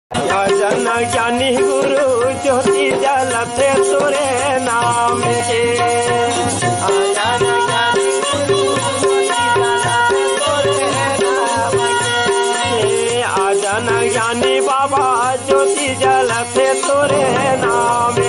भजन ज्ञानी गुरु ज्योति जलते तोरे नाम के। भजन ज्ञानी गुरु आजन ज्ञानी बाबा ज्योति जलते तोरे नाम